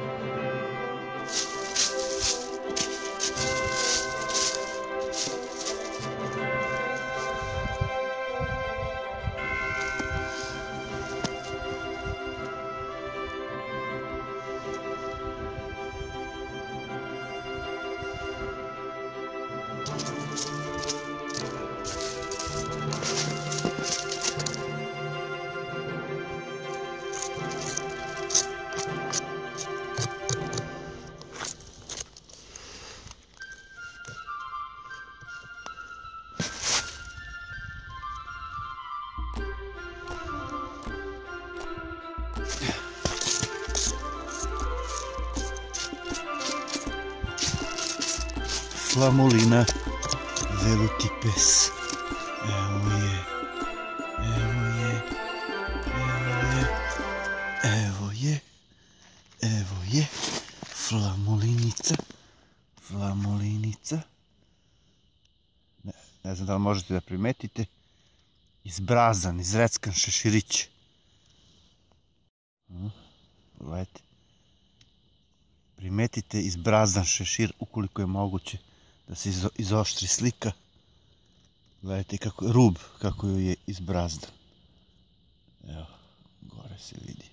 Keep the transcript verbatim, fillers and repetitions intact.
Flamulina, veliki pes. Evo je, evo je, evo je, evo je, evo je, flamulinica, flamulinica. Ne, ne znam da li možete da primetite, izbrazan, izreckan šeširić. Gledajte, primetite izbrazan šešir ukoliko je moguće da se izoštri slika. Gledajte kako rub, kako joj je izbrazdan. Evo, gore se vidi.